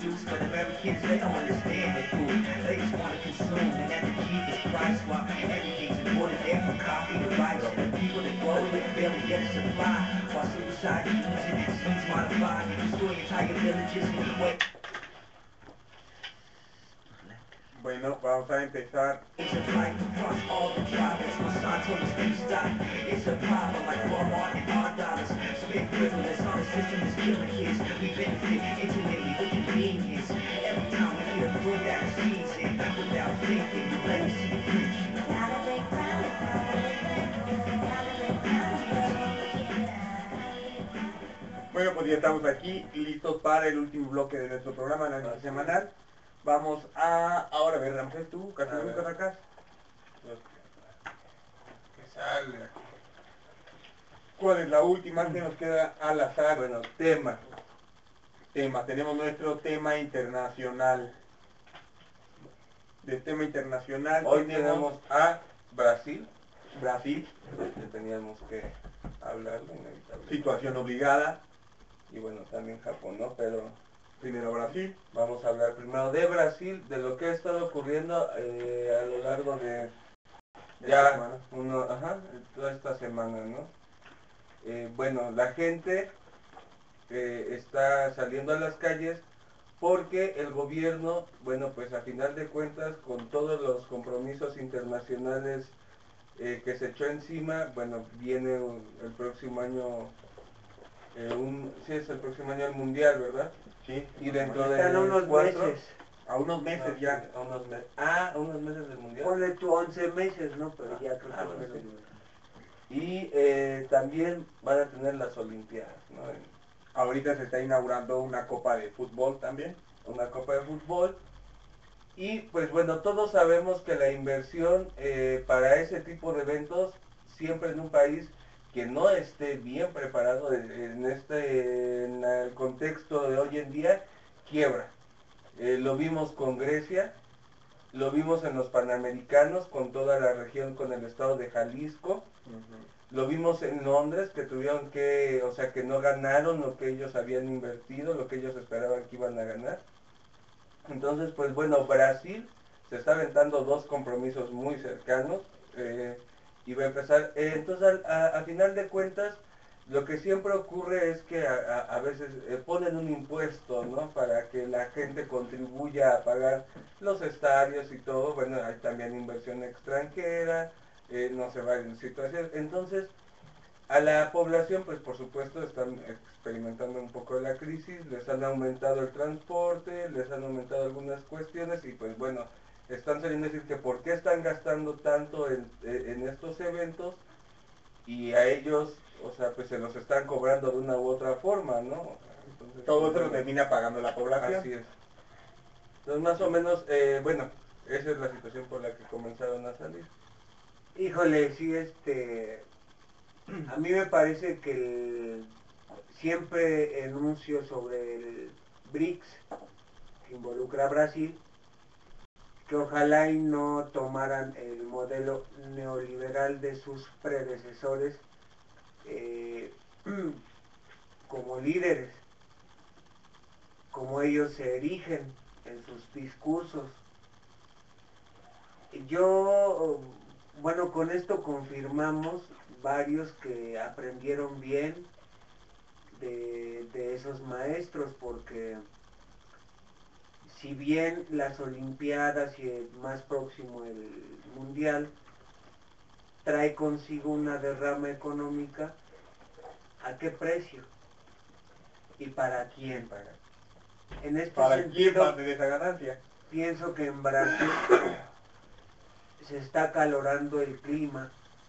juice, but Americans, they don't understand it, fool. They just want to consume, and at the cheapest price, while everything's imported there from coffee to rice. People that grow it barely get a supply, while suicide using seeds modified, destroy entire villages with wet. Bueno, vamos a empezar. It's a fight across all the province. Monsanto is being stopped. It's a problem like Walmart and our dollars. Spend frivolous on a system that's killing kids. We benefit intimately with convenience. Every time we hear fruit that is seasoned, without thinking, we let it see the future. Bueno, pues ya estamos aquí, listos para el último bloque de nuestro programa, la análisis semanal. Vamos a, ahora a ver, Ramsés, tú, casi nunca sacas. Que salga. ¿Cuál es la última que nos queda al azar? Bueno, tema. Tenemos nuestro tema internacional. De tema internacional, Hoy tenemos a Brasil, Brasil, que teníamos que hablarlo, inevitablemente. situación obligada, Y bueno, también Japón, ¿no? Pero primero Brasil. vamos a hablar primero de Brasil, de lo que ha estado ocurriendo a lo largo de ya toda esta semana, ¿no? Bueno, la gente está saliendo a las calles porque el gobierno, bueno, pues a final de cuentas, con todos los compromisos internacionales que se echó encima, bueno, viene el próximo año, sí es el próximo año el mundial, ¿verdad? Sí. Y dentro Están de unos meses. A unos meses ya. A unos meses. A unos meses del mundial. Ponle tú 11 meses, ¿no? Pero ya creo que bueno, menos. sí. Y también van a tener las Olimpiadas, ¿no? Ahorita se está inaugurando una copa de fútbol también. Una copa de fútbol. Y pues bueno, todos sabemos que la inversión para ese tipo de eventos, siempre en un país que no esté bien preparado en el contexto de hoy en día, quiebra. Lo vimos con Grecia, lo vimos en los Panamericanos, con toda la región, con el estado de Jalisco. Lo vimos en Londres, que tuvieron que, o sea, que no ganaron lo que ellos habían invertido, lo que ellos esperaban que iban a ganar. Entonces, pues bueno, Brasil se está aventando dos compromisos muy cercanos y va a empezar. Entonces, a final de cuentas, lo que siempre ocurre es que a veces ponen un impuesto, ¿no? Para que la gente contribuya a pagar los estadios y todo. Bueno, hay también inversión extranjera, no se va en situaciones. Entonces, a la población, pues por supuesto, están experimentando un poco de la crisis, les han aumentado el transporte, les han aumentado algunas cuestiones y pues bueno, están saliendo a decir que por qué están gastando tanto en estos eventos y a ellos, o sea, pues se los están cobrando de una u otra forma, ¿no? Entonces, Todo pues, eso lo bueno, termina pagando la población. así es. Entonces más o menos, bueno, esa es la situación por la que comenzaron a salir. Híjole, sí, a mí me parece que siempre enuncio sobre el BRICS, que involucra a Brasil, que ojalá y no tomaran el modelo neoliberal de sus predecesores eh, como líderes, como ellos se erigen en sus discursos. Yo, bueno, con esto confirmamos varios que aprendieron bien de esos maestros, porque si bien las Olimpiadas y más próximo el Mundial trae consigo una derrama económica, ¿a qué precio? ¿Y para quién? En este ¿Para quién va a sentido, tener esa ganancia? pienso que en Brasil se está acalorando el clima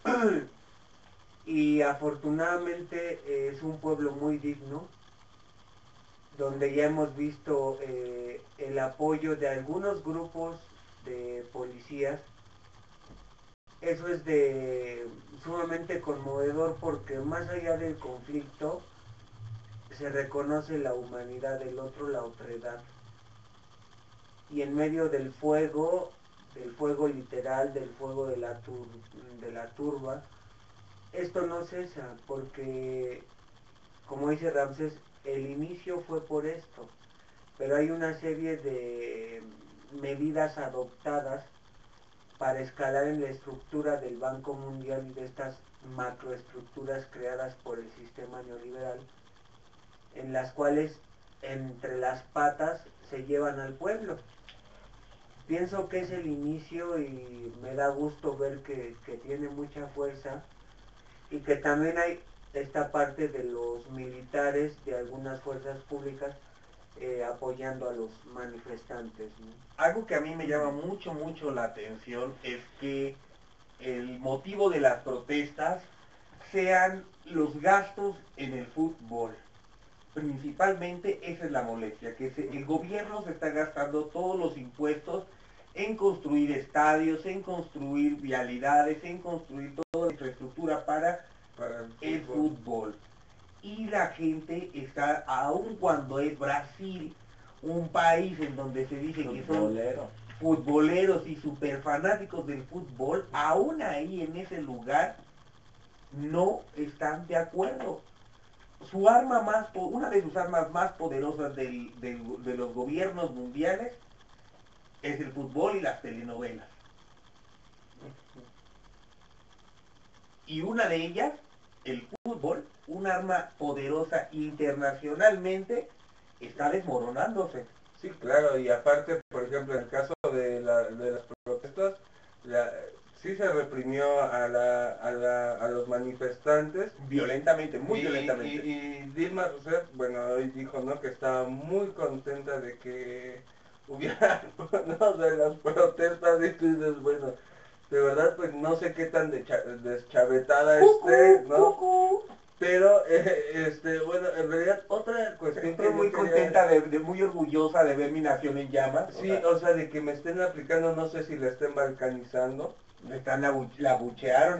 y afortunadamente es un pueblo muy digno, donde ya hemos visto el apoyo de algunos grupos de policías. Eso es sumamente conmovedor, porque más allá del conflicto se reconoce la humanidad del otro, la otredad. Y en medio del fuego literal, del fuego de la turba, esto no cesa, porque, como dice Ramsés, el inicio fue por esto. pero hay una serie de medidas adoptadas para escalar en la estructura del Banco Mundial y de estas macroestructuras creadas por el sistema neoliberal, en las cuales entre las patas se llevan al pueblo. Pienso que es el inicio y me da gusto ver que tiene mucha fuerza y que también hay esta parte de los militares de algunas fuerzas públicas apoyando a los manifestantes, ¿no? Algo que a mí me llama mucho la atención es que el motivo de las protestas sean los gastos en el fútbol. Principalmente esa es la molestia, que el gobierno se está gastando todos los impuestos en construir estadios, en construir vialidades, en construir toda la infraestructura para el fútbol. Y la gente está, aun cuando es Brasil, un país en donde se dice que son futboleros y super fanáticos del fútbol, aún ahí en ese lugar no están de acuerdo. Su arma una de sus armas más poderosas de los gobiernos mundiales es el fútbol y las telenovelas. Y una de ellas, el fútbol, un arma poderosa internacionalmente, está desmoronándose. Sí, claro, y aparte, por ejemplo, en el caso de las protestas, sí se reprimió a los manifestantes. Violentamente, muy Y violentamente. Dilma Rousseff, bueno, hoy dijo, ¿no?, que estaba muy contenta de que hubiera, no, de las protestas, y tú dices, bueno, de verdad, pues no sé qué tan deschavetada esté, ¿no? Pero, bueno, en realidad otra cuestión que Estoy muy yo quería... contenta, muy orgullosa de ver mi nación en llamas. Sí, o sea, de que me estén aplicando, no sé si la estén balcanizando. La abuchearon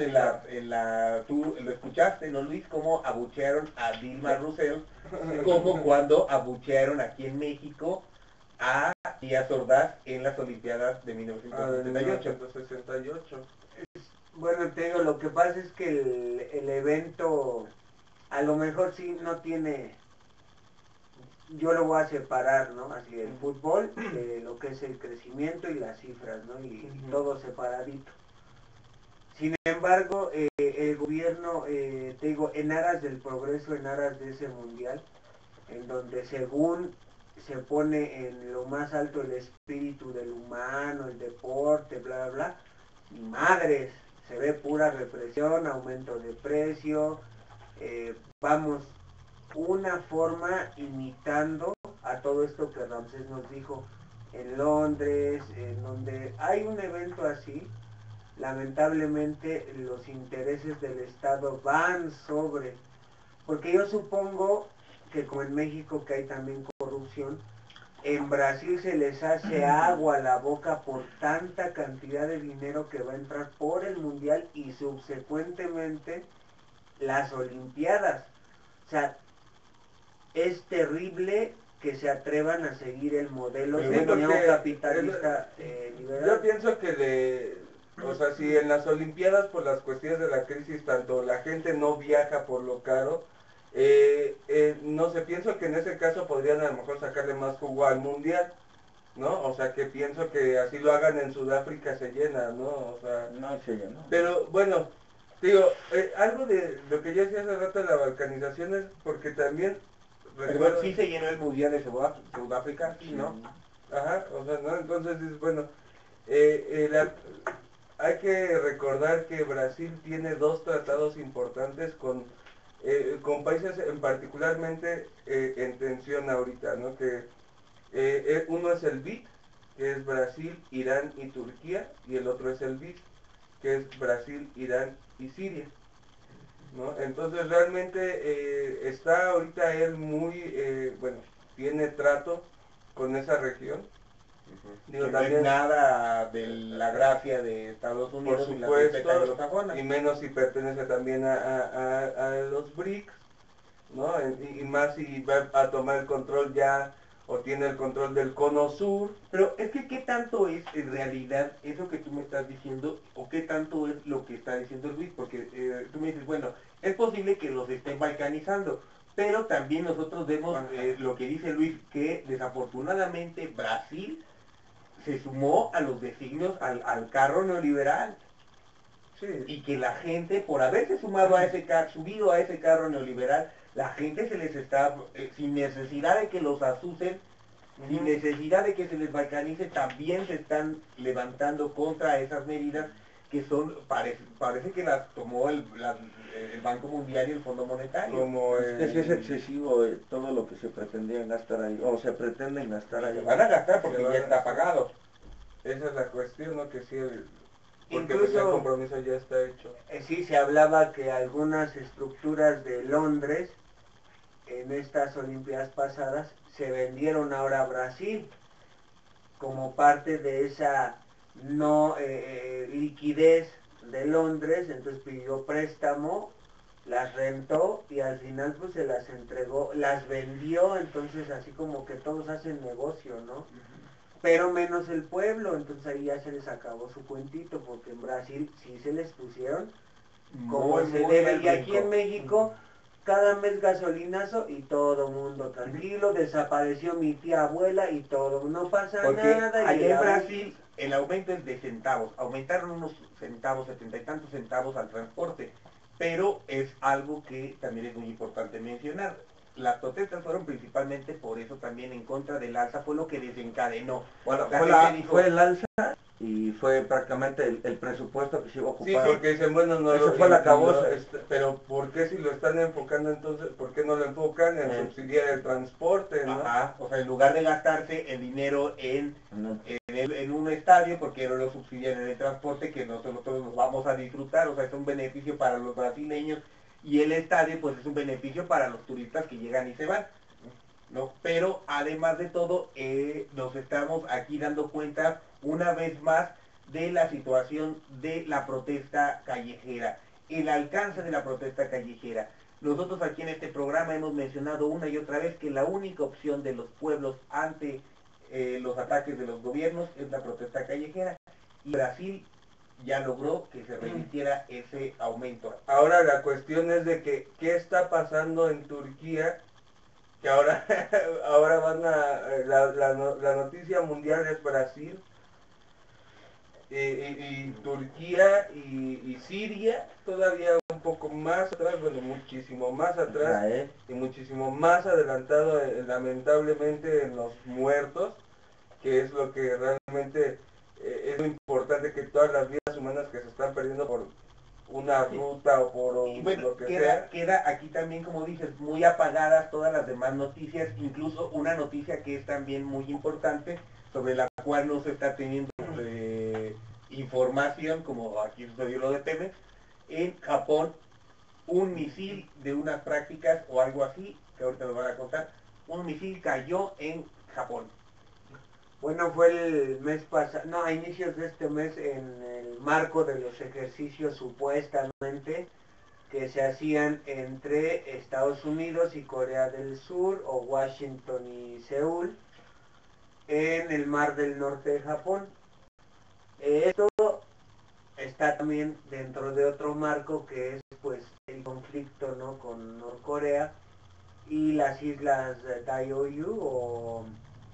tú lo escuchaste, ¿no, Luis? Cómo abuchearon a Dilma Rousseff, como cuando abuchearon aquí en México a Díaz Ordaz en las Olimpiadas de De 1978. 1968. Bueno, te digo, lo que pasa es que el evento a lo mejor sí no tiene, yo lo voy a separar, ¿no? Así el fútbol de lo que es el crecimiento y las cifras, ¿no? Y todo separadito. Sin embargo, el gobierno, te digo, en aras del progreso, en aras de ese mundial, en donde según se pone en lo más alto el espíritu del humano, el deporte, bla, bla, bla, y madres, se ve pura represión, aumento de precio, vamos, una forma imitando a todo esto que Ramsés nos dijo en Londres, en donde hay un evento así, lamentablemente los intereses del Estado van sobre, porque yo supongo que como en México que hay también corrupción, en Brasil se les hace agua a la boca por tanta cantidad de dinero que va a entrar por el mundial y subsecuentemente las olimpiadas. O sea, es terrible que se atrevan a seguir el modelo neocapitalista liberal. Yo pienso que o sea, si en las Olimpiadas por las cuestiones de la crisis tanto la gente no viaja por lo caro, no sé, pienso que en ese caso podrían a lo mejor sacarle más jugo al mundial, ¿no? O sea, que pienso que así lo hagan en Sudáfrica se llena, ¿no? O sea, No, se llenó. pero bueno, digo, algo de lo que yo decía hace rato de la balcanización es porque también Perdón, sí se llenó el mundial de Sudáfrica, sí, ¿no? Ajá, o sea, ¿no? Entonces, bueno, hay que recordar que Brasil tiene dos tratados importantes con países en particularmente en tensión ahorita, ¿no? Que uno es el BID, que es Brasil, Irán y Turquía, y el otro es el BID, que es Brasil, Irán y Siria, ¿no? Entonces realmente está ahorita él muy, bueno, tiene trato con esa región. Digo, Que no también, es nada de la gracia de Estados por Unidos y la respeta supuesto, anglosajona. y menos si pertenece también a los BRICS, ¿no? Y más si va a tomar el control ya, o tiene el control del cono sur. Pero es que qué tanto es en realidad eso que tú me estás diciendo o qué tanto es lo que está diciendo Luis, porque tú me dices, bueno, es posible que los estén balcanizando, Pero también nosotros vemos lo que dice Luis, que desafortunadamente Brasil se sumó a los designios al carro neoliberal. Sí. Y que la gente, por haberse sumado a subido a ese carro neoliberal, la gente se les está, sin necesidad de que los asusten, sin necesidad de que se les balcanice, también se están levantando contra esas medidas que son, parece que las tomó el Banco Mundial y el Fondo Monetario. Como Es que sí es excesivo todo lo que se pretendía gastar ahí, o se pretenden gastar Se ahí. van a gastar porque Se van ya a está gastar. pagado. esa es la cuestión, ¿no? Que sí, porque Incluso- pues el compromiso ya está hecho. Sí, se hablaba que algunas estructuras de Londres en estas Olimpiadas pasadas se vendieron ahora a Brasil como parte de esa no liquidez de Londres, entonces pidió préstamo, las rentó y al final pues se las entregó, las vendió, entonces así como que todos hacen negocio, ¿no? Pero menos el pueblo, entonces ahí ya se les acabó su cuentito, porque en Brasil sí se les pusieron como Muy, se muy debe, al y aquí en brinco. México cada mes gasolinazo y todo mundo tranquilo, desapareció mi tía abuela y todo, no pasa Porque nada. Y allá el en Brasil el aumento es de centavos, aumentaron unos centavos, 70 y tantos centavos al transporte, pero es algo que también es muy importante mencionar. Las protestas fueron principalmente por eso también en contra del alza, fue lo que desencadenó. Bueno, La gente dijo, fue el alza y fue prácticamente el presupuesto que se iba a Sí, ocupar. porque dicen, bueno, no Eso fue la causa. pero ¿por qué si lo están enfocando entonces, por qué no lo enfocan en subsidiar el transporte, ¿no? ajá, o sea, en lugar de gastarse el dinero No. en un estadio, porque no lo subsidian en el transporte, que nosotros nos vamos a disfrutar, o sea, es un beneficio para los brasileños, y el estadio pues es un beneficio para los turistas que llegan y se van, ¿no? Pero además de todo, nos estamos aquí dando cuenta una vez más de la situación de la protesta callejera, el alcance de la protesta callejera. Nosotros aquí en este programa hemos mencionado una y otra vez que la única opción de los pueblos ante los ataques de los gobiernos es la protesta callejera. Y Brasil ya logró que se remitiera ese aumento. Ahora la cuestión es de que, ¿qué está pasando en Turquía? Que ahora, ahora van a, la noticia mundial es Brasil, y Turquía y Siria, todavía un poco más atrás, bueno, muchísimo más atrás, Israel. y muchísimo más adelantado, lamentablemente, en los muertos, que es lo que realmente es muy importante, que todas las vidas humanas que se están perdiendo por una ruta o por Y bueno, lo que sea. queda aquí también, como dices, muy apagadas todas las demás noticias, incluso una noticia que es también muy importante, sobre la cual no se está teniendo información, como aquí sucedió lo de Pemex. En Japón, un misil de unas prácticas o algo así, que ahorita lo van a contar, un misil cayó en Japón. Bueno, fue el mes pasado, no, a inicios de este mes, en el marco de los ejercicios supuestamente que se hacían entre Estados Unidos y Corea del Sur, o Washington y Seúl, en el Mar del Norte de Japón. Esto está también dentro de otro marco que es pues el conflicto, ¿no?, con Norcorea y las islas Diaoyu, o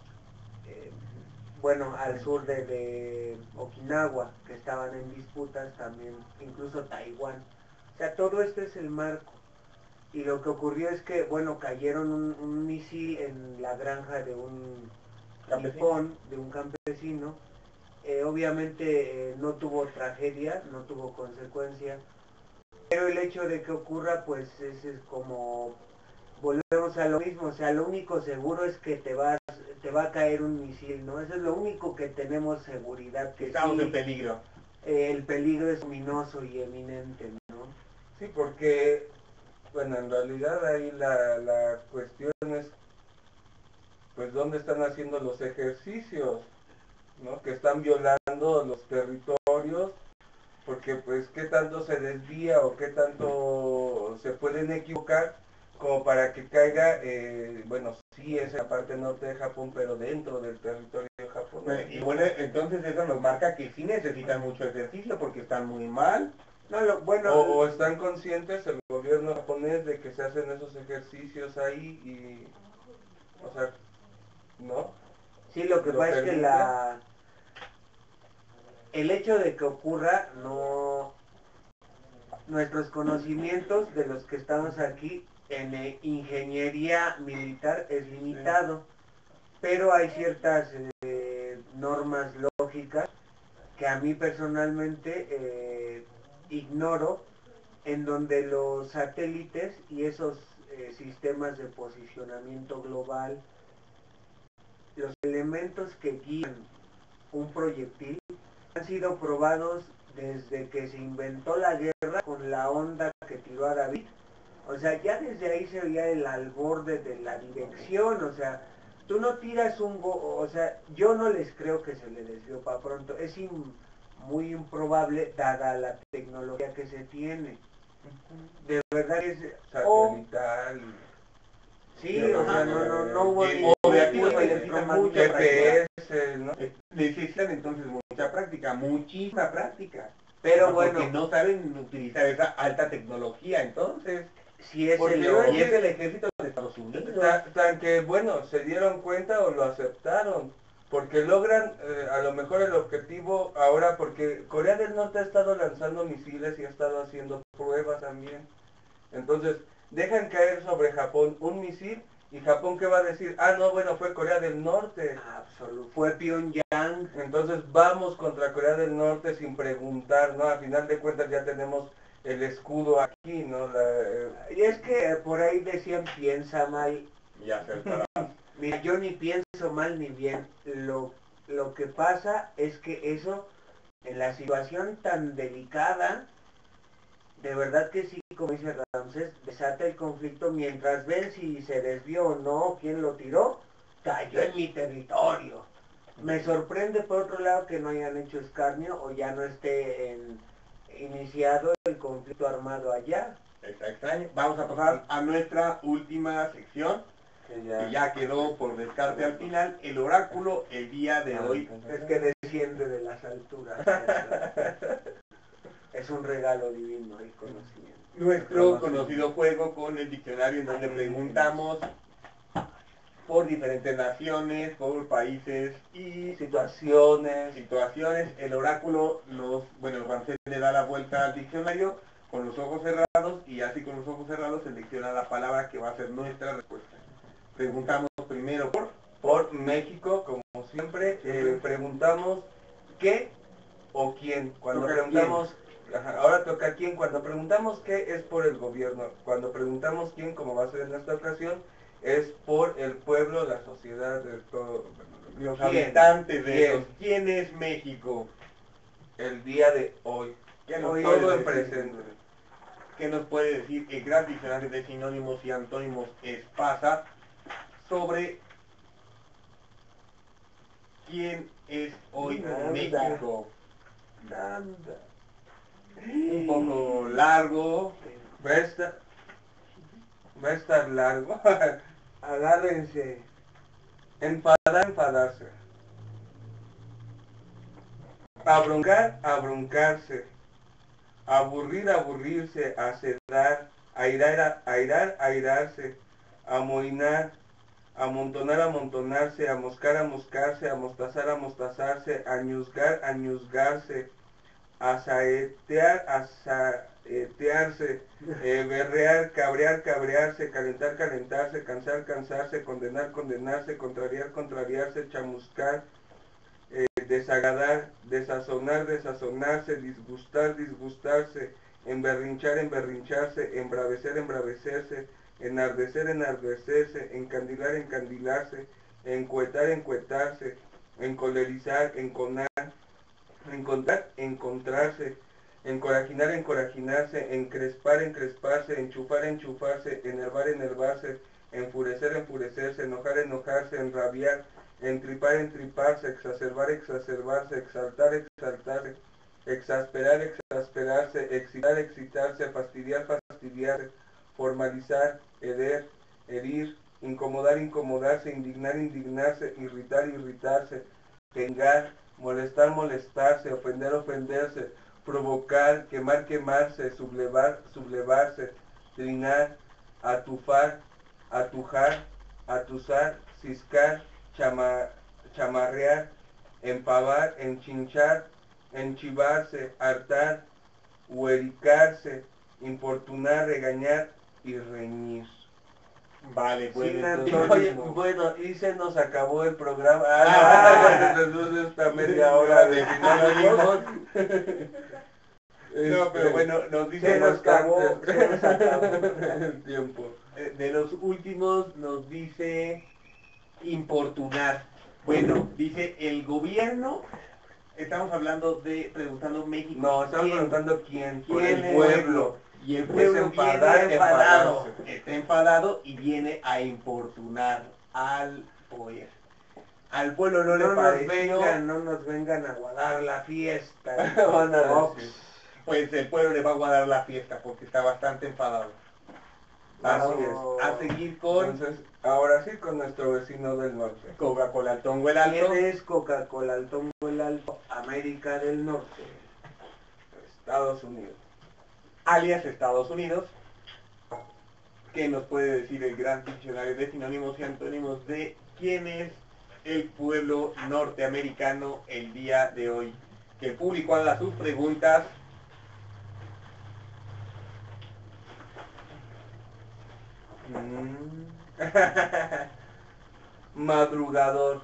bueno, al sur de Okinawa, que estaban en disputas también, incluso Taiwán. O sea, todo esto es el marco. Y lo que ocurrió es que, bueno, cayeron un misil en la granja de un nipón, de un campesino. Obviamente no tuvo tragedia, no tuvo consecuencia, pero el hecho de que ocurra, pues es como, volvemos a lo mismo, o sea, lo único seguro es que te va a caer un misil, ¿no? Eso es lo único que tenemos seguridad, que Estamos sí, en peligro. el peligro es luminoso y eminente, ¿no? Sí, porque, bueno, en realidad ahí la cuestión es, pues, ¿dónde están haciendo los ejercicios? ¿No? Que están violando los territorios, porque, pues, ¿qué tanto se desvía o qué tanto se pueden equivocar como para que caiga, bueno, sí es en la parte norte de Japón, pero dentro del territorio japonés? Y bueno, entonces eso nos marca que sí necesitan mucho ejercicio porque están muy mal. No, bueno, o están conscientes el gobierno japonés de que se hacen esos ejercicios ahí y, o sea, ¿no? sí, lo que ¿Lo pasa es que permite? el hecho de que ocurra, no, nuestros conocimientos de los que estamos aquí en ingeniería militar es limitado, pero hay ciertas normas lógicas que a mí personalmente ignoro, en donde los satélites y esos sistemas de posicionamiento global, los elementos que guían un proyectil, han sido probados desde que se inventó la guerra con la onda que tiró a David. O sea, ya desde ahí se veía el alborde de la dirección, o sea, tú no tiras o sea, yo no les creo que se le desvió para pronto, es muy improbable dada la tecnología que se tiene. De verdad que es... Satelital. Sí, o sea, no hubo o de aquí ningún se necesita mucha electromagnético. GPS, ¿no? Necesitan entonces mucha práctica, muchísima práctica. Pero ¿no? bueno, Porque no saben utilizar esa alta tecnología, entonces. si es Porque el... Y es el ejército de Estados Unidos. Tan que, bueno, se dieron cuenta o lo aceptaron, porque logran a lo mejor el objetivo ahora, porque Corea del Norte ha estado lanzando misiles y ha estado haciendo pruebas también. Entonces, dejan caer sobre Japón un misil y Japón, ¿qué va a decir? Ah, no, bueno, fue Corea del Norte. Absoluto. Fue Pyongyang. Entonces vamos contra Corea del Norte sin preguntar, ¿no? A final de cuentas ya tenemos el escudo aquí, ¿no? Y es que por ahí decían piensa mal. Y acertará. Mira, yo ni pienso mal ni bien. Lo que pasa es que eso, en la situación tan delicada, de verdad que sí, como dice Ramsés, desata el conflicto mientras ven si se desvió o no, quién lo tiró, cayó en mi territorio. Me sorprende por otro lado que no hayan hecho escarnio o ya no esté iniciado el conflicto armado allá. Está extraño. Vamos a pasar a nuestra última sección, que que ya quedó por descarte al final, el oráculo el día de hoy. Es que desciende de las alturas. Es un regalo divino el conocimiento. Nuestro conocido juego con el diccionario en donde preguntamos por diferentes naciones, por países y situaciones. El oráculo, el francés le da la vuelta al diccionario con los ojos cerrados y así con los ojos cerrados selecciona la palabra que va a ser nuestra respuesta. Preguntamos primero Por México, como siempre, preguntamos qué o quién. Cuando Toca preguntamos, ajá, ahora toca quién. Cuando preguntamos qué es por el gobierno. Cuando preguntamos quién, como va a ser en esta ocasión, es por el pueblo, la sociedad, los ¿quién? habitantes de ¿Quién? ellos. ¿Quién es México? El día de hoy. ¿Qué nos Hoy puede todo en decir? presente. ¿Qué nos puede decir el gran diccionario de sinónimos y antónimos Espasa sobre quién es hoy Nada. México? Nada. Un poco largo. Va a estar largo. Agárrense. Enfadar, enfadarse. Abroncar, abroncarse. Aburrir, aburrirse. Acedar, airar, airar, airarse. Amoinar, amontonar, amontonarse. Amoscar, amoscarse. Amostazar, amostazarse. Añuzgar, añuzgarse. Asaetear, asaetearse. Berrear, cabrear, cabrearse. Calentar, calentarse. Cansar, cansarse. Condenar, condenarse. Contrariar, contrariarse. Chamuscar, desagradar, desazonar, desazonarse, disgustar, disgustarse, emberrinchar, emberrincharse, embravecer, embravecerse, enardecer, enardecerse, encandilar, encandilarse, encuetar, encuetarse, encolerizar, enconar, encontrar, encontrarse, encorajinar, encorajinarse, encrespar, encresparse, enchufar, enchufarse, enervar, enervarse, enfurecer, enfurecerse, enojar, enojarse, enrabiar, entripar, entriparse, exacerbar, exacerbarse, exaltar, exaltarse, exasperar, exasperarse, excitar, excitarse, fastidiar, fastidiarse, formalizar, herir, herir, incomodar, incomodarse, indignar, indignarse, irritar, irritarse, vengar, molestar, molestarse, ofender, ofenderse, provocar, quemar, quemarse, sublevarse, trinar, atufar, atujar, atusar, ciscar, chamarrear, empavar, enchinchar, enchivarse, hartar, huericarse, importunar, regañar y reñir. Vale, bueno, Sin entonces... Oye, antónimo. bueno, y se nos acabó el programa. Ah. Después de esta media hora de sinónimos. No, pero bueno, nos dice Se nos acabó el tiempo. de los últimos nos dice importunar. Bueno, dice el gobierno, estamos hablando de, preguntando México. No, estamos ¿quién? preguntando quién, por ¿Quién el es? pueblo. Y el Es pueblo enfadar, viene enfadado, enfadarse. está enfadado y viene a importunar al poder. Al pueblo no, le pareció, no nos vengan a guardar la fiesta. Van a Ops. decir. pues el pueblo le va a guardar la fiesta porque está bastante enfadado. Así Oh. A seguir con Entonces, ahora sí con nuestro vecino del norte. Coca-Cola al Tongo el Alto. ¿Quién es Coca-Cola al Tongo el Alto? América del Norte. Estados Unidos. Alias Estados Unidos. ¿Qué nos puede decir el gran diccionario de sinónimos y antónimos de quién es el pueblo norteamericano el día de hoy? Que el público haga sus preguntas. Madrugador.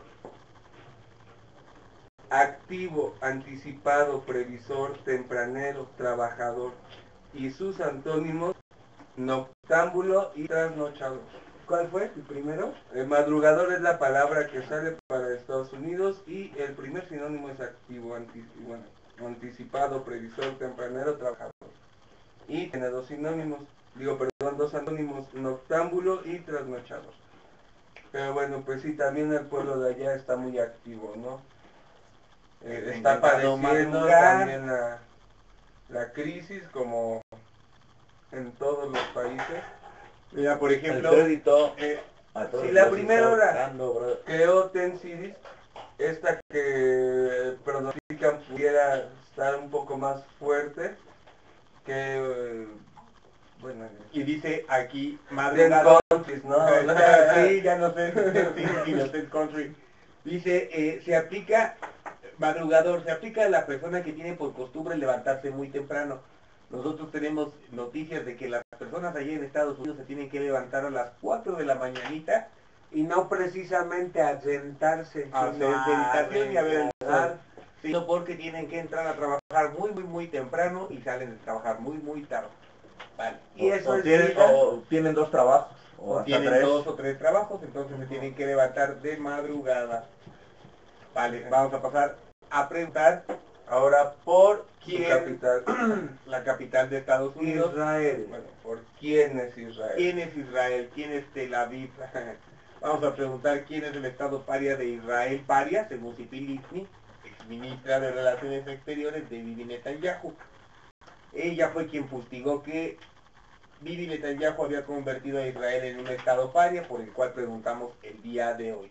Activo, anticipado, previsor, tempranero, trabajador. Y sus antónimos, noctámbulo y trasnochador. ¿Cuál fue el primero? El madrugador es la palabra que sale para Estados Unidos y el primer sinónimo es activo, anticipado, previsor, tempranero, trabajador. Y tiene dos sinónimos, dos antónimos, noctámbulo y trasnochador. Pero bueno, pues sí, también el pueblo de allá está muy activo, ¿no? Está Intentando padeciendo madrugar. también la crisis como en todos los países. Mira, por ejemplo, crédito eh, a todos si la los primera está hora dando, bro. creó Ten Cities, esta que pronostican pudiera estar un poco más fuerte que, bueno, y dice aquí Ten madrugado. Countries, ¿no? Sí, ya no sé, sí, no sé, country. Dice, se aplica, madrugador, se aplica a la persona que tiene por costumbre levantarse muy temprano. Nosotros tenemos noticias de que las personas allí en Estados Unidos se tienen que levantar a las 4 de la mañanita Y no precisamente a sentarse, a sino hacer meditación y a ver el sol, regalar. sino porque tienen que entrar a trabajar muy temprano y salen de trabajar muy tarde. Vale. Y eso es tienen, vida. o tienen dos trabajos, o O hasta tienen tres. 2 o 3 trabajos, entonces se tienen que levantar de madrugada. Vale, vamos a pasar a preguntar Ahora por su quién, capital, la capital de Estados Unidos. Israel. bueno, por quién es Israel. ¿Quién es Israel? ¿Quién es Tel Aviv? Vamos a preguntar quién es el estado paria de Israel. Paria, según Tzipi Livni, exministra de Relaciones Exteriores de Bibi Netanyahu. Ella fue quien fustigó que Bibi Netanyahu había convertido a Israel en un estado paria, por el cual preguntamos el día de hoy.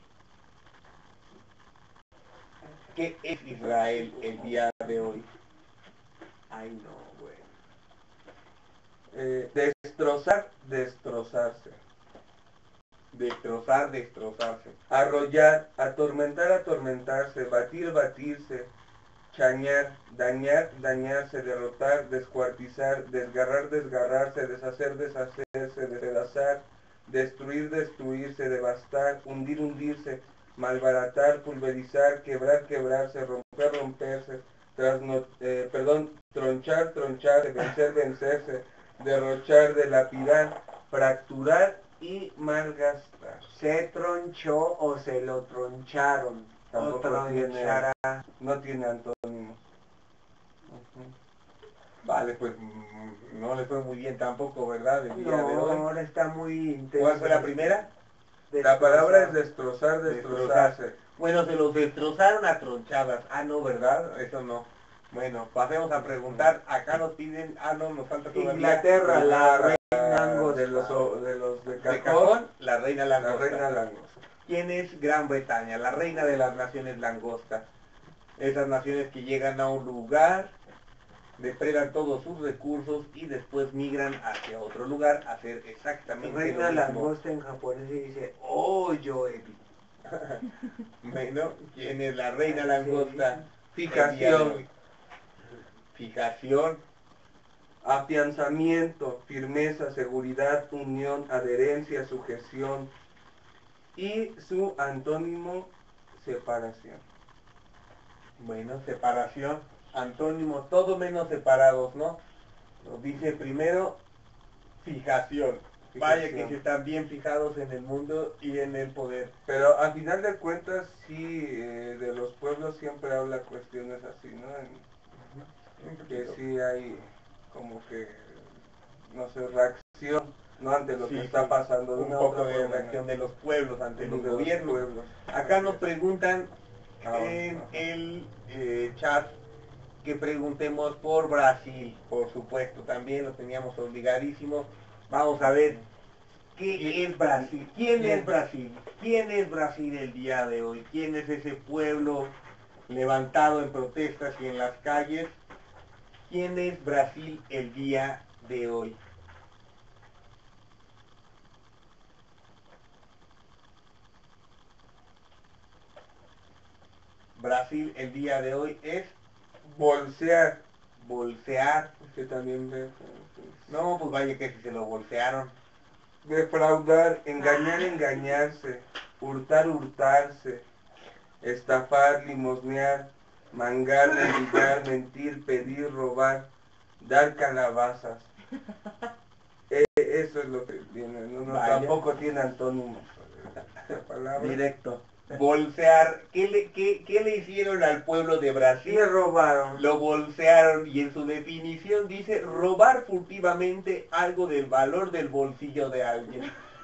¿Qué es Israel el día de hoy? Ay, no, güey. Destrozar, destrozarse. Destrozar, destrozarse. Arrollar, atormentar, atormentarse, batir, batirse, chañar, dañar, dañarse, derrotar, descuartizar, desgarrar, desgarrarse, deshacer, deshacerse, despedazar, destruir, destruirse, devastar, hundir, hundirse, malbaratar, pulverizar, quebrar, quebrarse, romper, romperse, tronchar, troncharse, vencer, vencerse, derrochar, dilapidar, fracturar y malgastar. ¿Se tronchó o se lo troncharon? Tampoco O tiene, tronchará. no tiene antónimos. Vale, pues no le fue muy bien tampoco, ¿verdad? El día de No, hoy. ahora está muy intenso. ¿Cuál fue la primera? La palabra es Destrozar. destrozar, destrozarse. Bueno, se los destrozaron a tronchadas. Ah, no, ¿verdad? Eso no. Bueno, pasemos a preguntar. Acá nos piden, no, nos falta todavía. Inglaterra, la reina angosta. De los de De cajón, cajón, la reina la langosta. reina langosta. ¿Quién es Gran Bretaña? La reina de las naciones langostas. Esas naciones que llegan a un lugar depredan todos sus recursos y después migran hacia otro lugar a hacer exactamente Reina lo mismo. langosta en japonés y dice, oh, Joey. Bueno, ¿quién es la reina Así se langosta? dice. El día de Fijación, hoy. Fijación, afianzamiento, firmeza, seguridad, unión, adherencia, sujeción. Y su antónimo, separación. bueno, separación, antónimo, todo menos separados, ¿no? Nos dice primero fijación. Vaya que Fijación. si están bien fijados en el mundo y en el poder. Pero al final de cuentas, sí, de los pueblos siempre habla cuestiones así, ¿no? Que sí hay como que, no sé, reacción, ¿no? Ante lo que Sí, está sí, pasando de un una poco otra de forma, reacción ¿no? de los pueblos ante De los los gobiernos. pueblos. Acá Así nos es. preguntan en el chat que preguntemos por Brasil, por supuesto, también lo teníamos obligadísimo. Vamos a ver qué es Brasil, quién es Brasil, quién es Brasil el día de hoy, quién es ese pueblo levantado en protestas y en las calles, quién es Brasil el día de hoy. Brasil el día de hoy es Bolsear, bolsear. que también ve. No, pues vaya que si se lo bolsearon. Defraudar, engañar, engañarse, hurtar, hurtarse, estafar, limosnear, mangar, mendigar, mentir, pedir, robar, dar calabazas. Eso es lo que tiene, Vaya. tampoco tiene antónimos. La palabra. Directo. Bolsear. ¿Qué le hicieron al pueblo de Brasil? Le robaron. Lo bolsearon y en su definición dice robar furtivamente algo del valor del bolsillo de alguien.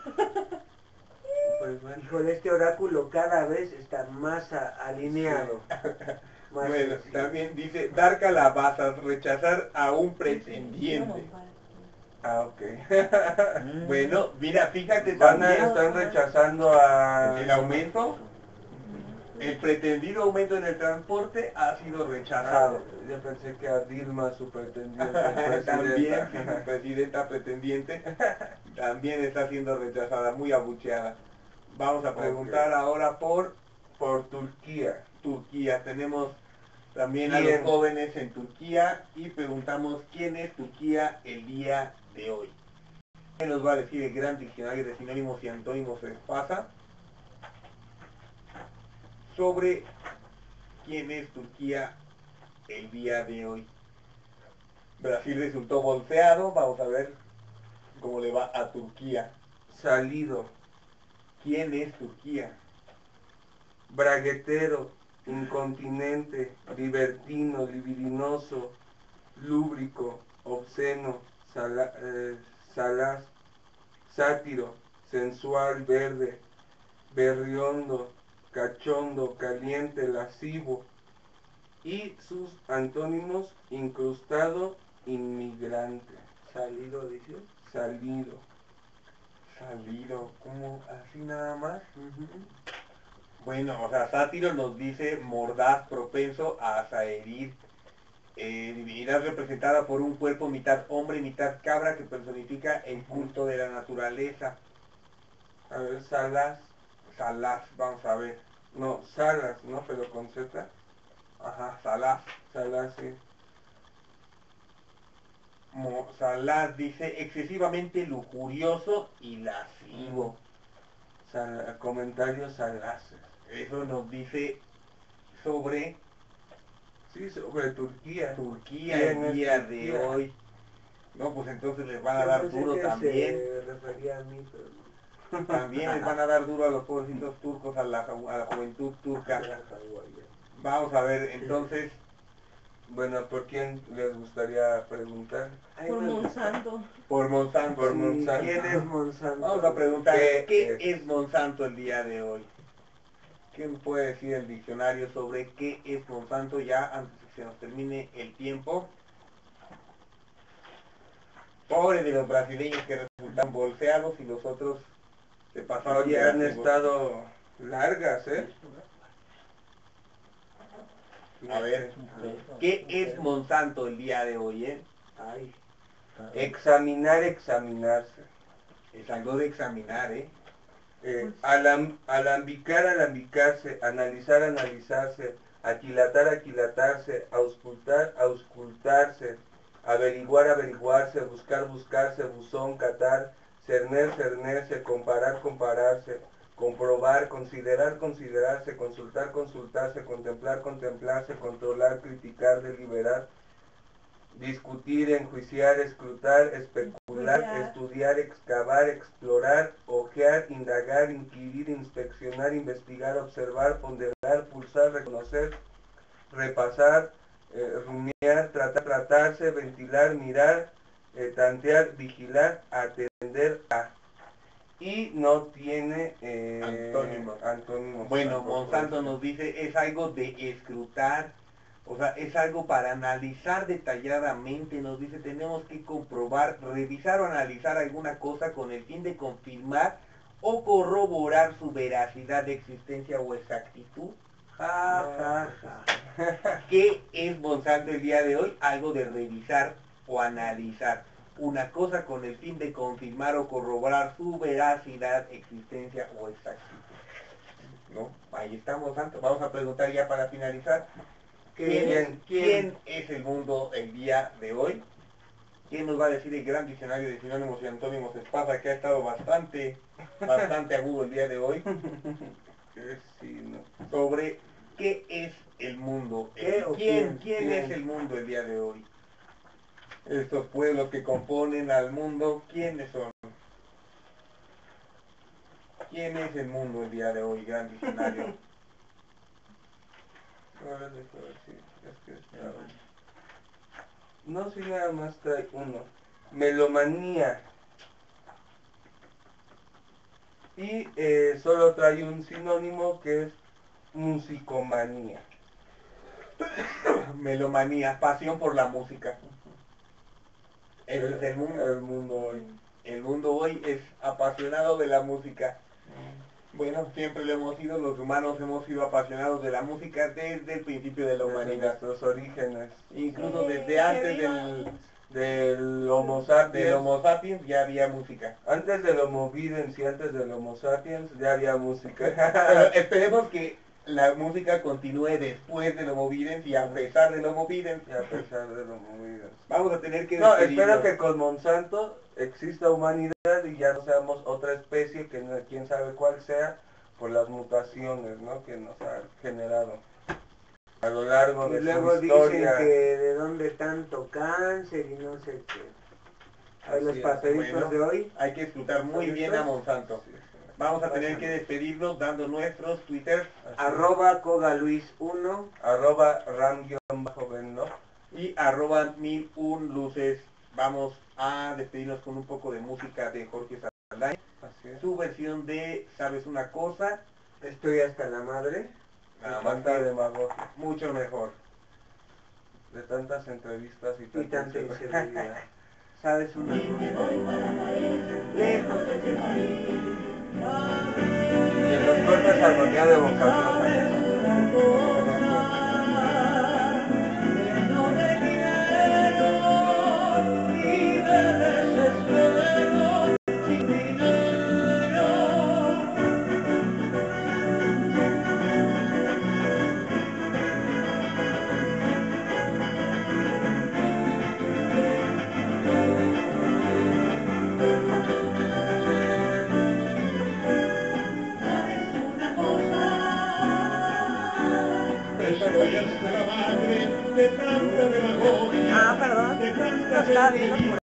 Pues bueno. Híjole, este oráculo cada vez está más alineado. Más Bueno, sencillo. también dice dar calabazas, rechazar a un pretendiente. Ah, ok. Bueno, mira, fíjate Están también rechazando a... el aumento, el pretendido aumento en el transporte ha sido rechazado. Yo pensé que a Dilma, su pretendiente, También, presidenta. sí, su presidenta pretendiente, también está siendo rechazada, muy abucheada. Vamos a preguntar ahora por Por Turquía. Turquía. Tenemos también a los ¿Quién? jóvenes en Turquía y preguntamos quién es Turquía el día de hoy. ¿Qué nos va a decir el gran diccionario de sinónimos y antónimos Espasa sobre quién es Turquía el día de hoy? Brasil resultó bolseado, vamos a ver cómo le va a Turquía. Salido. ¿Quién es Turquía? Braguetero. Incontinente. Libertino. Libidinoso. Lúbrico. Obsceno. Salaz. Sátiro. Sensual. Verde. Berriondo. Cachondo. Caliente. Lascivo. Y sus antónimos: incrustado, inmigrante. Salido, dices. Salido. Salido, ¿cómo? ¿Así nada más? Bueno, o sea, sátiro nos dice mordaz, propenso a asaherir. Divinidad representada por un cuerpo mitad hombre, mitad cabra, que personifica el culto de la naturaleza. A ver, Salas. Salaz, vamos a ver. No, Salas, ¿no? Pero con Z. Ajá, Salaz. Salas, sí. Salaz dice excesivamente lujurioso y lascivo. Comentarios salaces. Eso nos dice sobre Sí, sobre Turquía. Turquía ¿Quién el es día Turquía? de hoy. No, pues entonces les van a Yo dar pensé duro que también. se refería a mí, pero no. También les van a dar duro a los pobrecitos turcos, a la juventud turca. Vamos a ver, entonces, Bueno, ¿por quién les gustaría preguntar? Ay, Por me gusta. Monsanto. por Monsanto. Por Sí, Monsanto. ¿quién es Monsanto? Vamos a preguntar, ¿Qué ¿qué es? es Monsanto el día de hoy? ¿Qué me puede decir el diccionario sobre qué es Monsanto ya antes de que se nos termine el tiempo? Pobre de los brasileños que resultan bolseados y los otros se pasaron Oye, de han la estado largas, ¿eh? A ver, ¿qué es Monsanto el día de hoy, Ay, Examinar, examinarse. Es algo de examinar, Alambicar, alambicarse, analizar, analizarse, aquilatar, aquilatarse, auscultar, auscultarse, averiguar, averiguarse, buscar, buscarse, buzón, catar, cerner, cernerse, comparar, compararse, comprobar, considerar, considerarse, consultar, consultarse, contemplar, contemplarse, controlar, criticar, deliberar, discutir, enjuiciar, escrutar, especular, estudiar, excavar, explorar, ojear, indagar, inquirir, inspeccionar, investigar, observar, ponderar, pulsar, reconocer, repasar, rumiar, tratar, tratarse, ventilar, mirar, tantear, vigilar, atender a. Y no tiene antónimos. Bueno, tampoco Monsanto este. nos dice, es algo de escrutar, o sea, es algo para analizar detalladamente, nos dice, tenemos que comprobar, revisar o analizar alguna cosa con el fin de confirmar o corroborar su veracidad, existencia o exactitud. Ja, ja, ja. ¿Qué es Monsanto el día de hoy? Algo de revisar o analizar una cosa con el fin de confirmar o corroborar su veracidad, existencia o exactitud. ¿No? Ahí estamos, Santo. Vamos a preguntar ya para finalizar. ¿Quién es el mundo el día de hoy? ¿Quién nos va a decir el gran diccionario de sinónimos y antónimos Espada, que ha estado bastante agudo el día de hoy? Sí, no. Sobre qué es el mundo. ¿Qué o ¿Quién quién? es el mundo el día de hoy? Estos pueblos que componen al mundo, ¿quiénes son? ¿Quién es el mundo el día de hoy, gran diccionario? Ahora dejo así, es que está... No, si nada más trae uno. Melomanía. Y solo trae un sinónimo que es musicomanía. Melomanía, pasión por la música. Ese es el mundo. El mundo hoy. El mundo hoy es apasionado de la música. Bueno, siempre lo hemos sido, los humanos hemos sido apasionados de la música desde el principio de la Desde humanidad. nuestros orígenes. Incluso desde antes Del Homo del sapiens. Homo sapiens ya había música. Antes del Homo videns y antes del Homo sapiens ya había música. Pero esperemos que la música continúe después del Homo videns y a pesar del Homo videns. Y a pesar del Homo videns. Vamos a tener que No, despedirnos. espero que con Monsanto exista humanidad y ya no seamos otra especie que no, quién sabe cuál sea por las mutaciones, ¿no?, que nos ha generado a lo largo Y de luego su dicen historia. que de dónde tanto cáncer y no sé qué. A ver, los Así es. papelitos Bueno, de hoy. hay que escuchar muy bien a Monsanto. Sí, sí. Vamos a tener que despedirnos dando nuestros Twitter Así es. @cogaluis1. @ram_benno. y @1001luces. Vamos a despedirnos con un poco de música de Jorge Saldaña. Así es. Su versión de ¿Sabes una cosa? Estoy hasta la madre. Nada De más tanta que demagogia, mucho mejor. de tantas entrevistas y Y tanta inseguridad. inseguridad. ¿Sabes una cosa? Lejos de ti. Y en los cortes armonía de vocación. Ah, perdón. Lo estaba viendo por